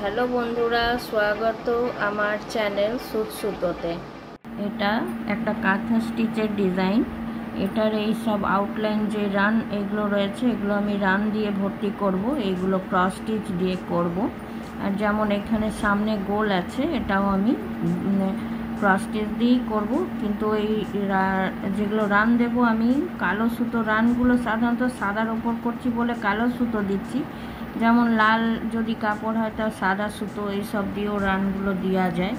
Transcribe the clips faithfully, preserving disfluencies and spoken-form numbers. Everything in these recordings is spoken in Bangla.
হ্যালো বন্ধুরা, স্বাগত আমার চ্যানেল সুত সুতোতে। এটা একটা কাঁথা স্টিচের ডিজাইন। এটার এই সব আউটলাইন যে রান এগুলো রয়েছে, এগুলো আমি রান দিয়ে ভর্তি করব, এইগুলো ক্রস স্টিচ দিয়ে করব। আর যেমন এখানে সামনে গোল আছে, এটাও আমি ক্রস স্টিচ দিয়েই করব। কিন্তু এই যেগুলো রান দেব আমি কালো সুতো, রানগুলো সাধারণত সাদার ওপর করছি বলে কালো সুতো দিচ্ছি। যেমন লাল যদি কাপড় হয় তা সাদা সুতো এইসব দিয়েও রানগুলো দেওয়া যায়।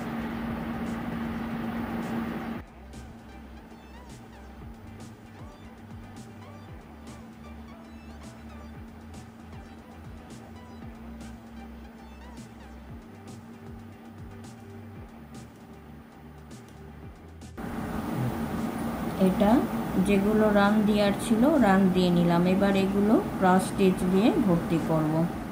এটা যেগুলো রান দেওয়ার ছিল রান দিয়ে নিলাম। এবার এগুলো ক্রস স্টিচ দিয়ে ভর্তি করব।